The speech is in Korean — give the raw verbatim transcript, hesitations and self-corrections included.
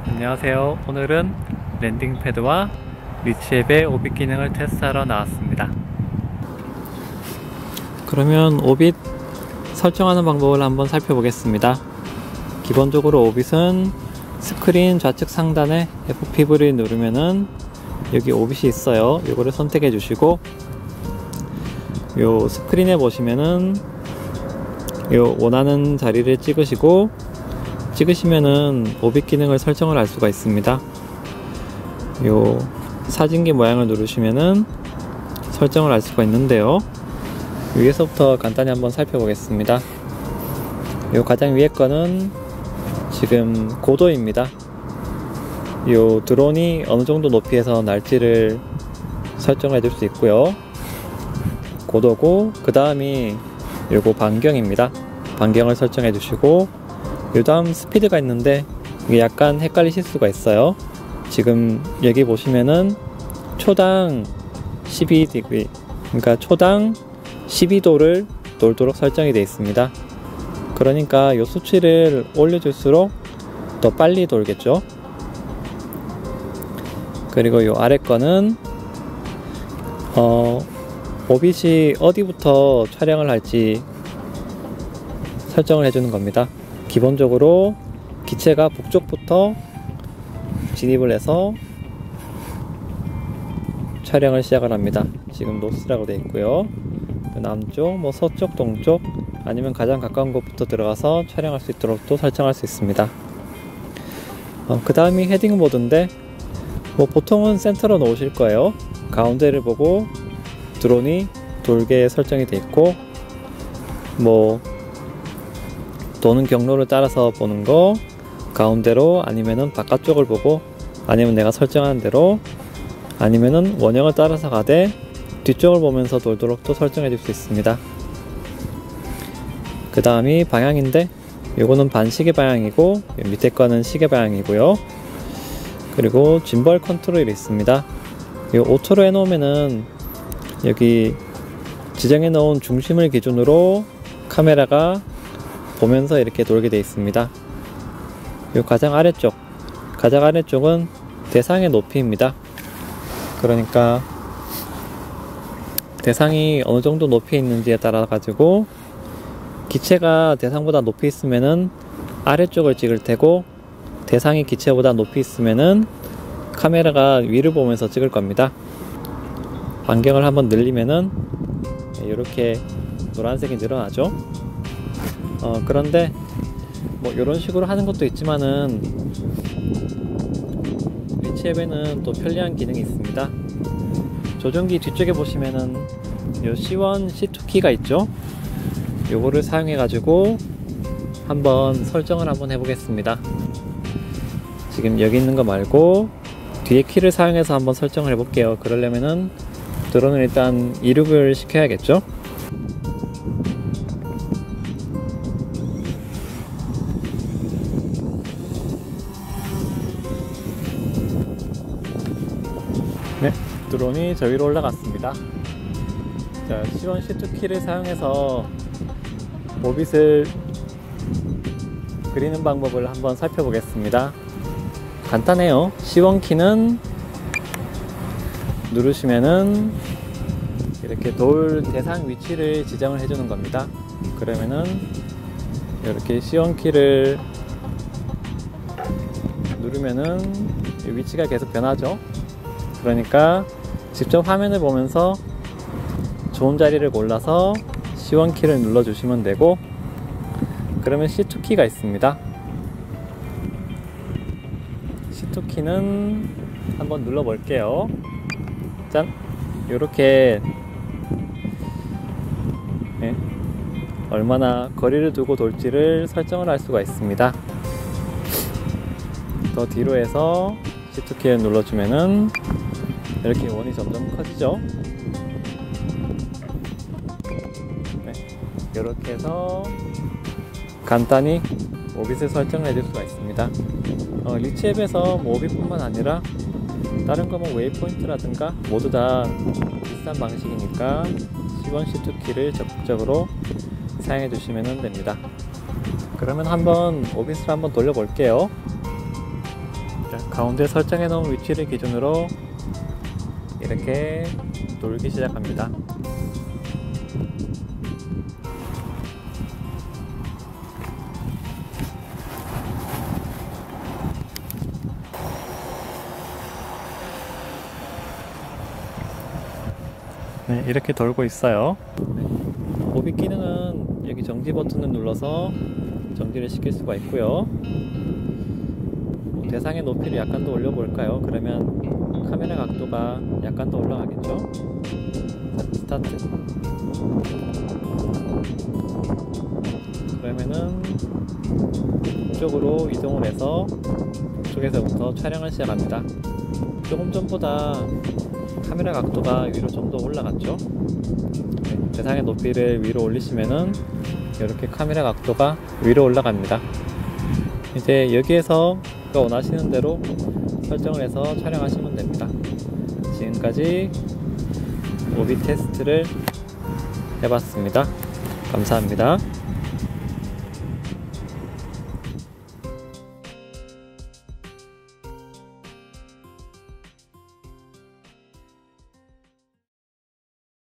안녕하세요. 오늘은 랜딩 패드와 리치앱의 오빗 기능을 테스트하러 나왔습니다. 그러면 오빗 설정하는 방법을 한번 살펴보겠습니다. 기본적으로 오빗은 스크린 좌측 상단에 에프피브이를 누르면은 여기 오빗이 있어요. 이거를 선택해 주시고 요 스크린에 보시면은 요 원하는 자리를 찍으시고 찍으시면은 오빗 기능을 설정을 할 수가 있습니다. 요 사진기 모양을 누르시면은 설정을 할 수가 있는데요. 위에서부터 간단히 한번 살펴보겠습니다. 요 가장 위에 거는 지금 고도입니다. 요 드론이 어느 정도 높이에서 날지를 설정해 줄 수 있고요. 고도고, 그 다음이 요거 반경입니다. 반경을 설정해 주시고, 요 다음 스피드가 있는데 이게 약간 헷갈리실 수가 있어요. 지금 여기 보시면은 초당 십이 디그리, 그러니까 초당 십이 도를 돌도록 설정이 되어 있습니다. 그러니까 요 수치를 올려줄수록 더 빨리 돌겠죠. 그리고 요 아래 거는 어, 오빗이 어디부터 촬영을 할지 설정을 해주는 겁니다. 기본적으로 기체가 북쪽부터 진입을 해서 촬영을 시작을 합니다. 지금 노스라고 되어 있고요. 남쪽, 뭐 서쪽, 동쪽, 아니면 가장 가까운 곳부터 들어가서 촬영할 수 있도록 또 설정할 수 있습니다. 어, 그 다음이 헤딩 모드인데, 뭐 보통은 센터로 놓으실 거예요. 가운데를 보고 드론이 돌게 설정이 되어 있고, 뭐 도는 경로를 따라서 보는 거, 가운데로, 아니면은 바깥쪽을 보고, 아니면 내가 설정한 대로, 아니면은 원형을 따라서 가되 뒤쪽을 보면서 돌도록 또 설정해 줄 수 있습니다. 그 다음이 방향인데, 요거는 반시계 방향이고 밑에 거는 시계 방향이고요. 그리고 짐벌 컨트롤이 있습니다. 이 오토로 해놓으면은 여기 지정해 놓은 중심을 기준으로 카메라가 보면서 이렇게 돌게 되어 있습니다. 이 가장 아래쪽, 가장 아래쪽은 대상의 높이입니다. 그러니까 대상이 어느 정도 높이에 있는지에 따라 가지고 기체가 대상보다 높이 있으면은 아래쪽을 찍을 테고, 대상이 기체보다 높이 있으면은 카메라가 위를 보면서 찍을 겁니다. 반경을 한번 늘리면은 이렇게 노란색이 늘어나죠. 어, 그런데 뭐 이런 식으로 하는 것도 있지만은 리치앱에는 또 편리한 기능이 있습니다. 조종기 뒤쪽에 보시면은 요 씨 원, 씨 투 키가 있죠. 요거를 사용해 가지고 한번 설정을 한번 해 보겠습니다. 지금 여기 있는 거 말고 뒤에 키를 사용해서 한번 설정을 해 볼게요. 그러려면은 드론을 일단 이륙을 시켜야겠죠. 네, 드론이 저 위로 올라갔습니다. 자, 씨 원, 씨 투 키를 사용해서 오빗을 그리는 방법을 한번 살펴보겠습니다. 간단해요. 씨 원 키는 누르시면은 이렇게 돌 대상 위치를 지정을 해주는 겁니다. 그러면은 이렇게 씨 원 키를 누르면은 위치가 계속 변하죠. 그러니까 직접 화면을 보면서 좋은 자리를 골라서 씨 원 키를 눌러주시면 되고, 그러면 씨 투 키가 있습니다. 씨 투 키는 한번 눌러 볼게요. 짠! 요렇게 네, 얼마나 거리를 두고 돌지를 설정을 할 수가 있습니다. 더 뒤로 해서 씨 투 키를 눌러주면은 이렇게 원이 점점 커지죠. 네, 이렇게 해서 간단히 오빗을 설정을 해줄 수가 있습니다. 어, 리치앱에서 뭐 오빗뿐만 아니라 다른 거 뭐 웨이포인트라든가 모두 다 비슷한 방식이니까 씨 원, 씨 투 키를 적극적으로 사용해 주시면 됩니다. 그러면 한번 오빗을 한번 돌려 볼게요. 가운데 설정해 놓은 위치를 기준으로 이렇게 돌기 시작합니다. 네, 이렇게 돌고 있어요. 네. 오빅 기능은 여기 정지 버튼을 눌러서 정지를 시킬 수가 있고요. 대상의 높이를 약간 더 올려볼까요? 그러면 카메라 각도가 약간 더 올라가겠죠? 스타트. 그러면은 이쪽으로 이동을 해서 이쪽에서부터 촬영을 시작합니다. 조금 전보다 카메라 각도가 위로 좀 더 올라갔죠? 네, 대상의 높이를 위로 올리시면은 이렇게 카메라 각도가 위로 올라갑니다. 이제 여기에서 원하시는 대로 설정을 해서 촬영하시면 됩니다. 지금까지 오빅 테스트를 해봤습니다. 감사합니다.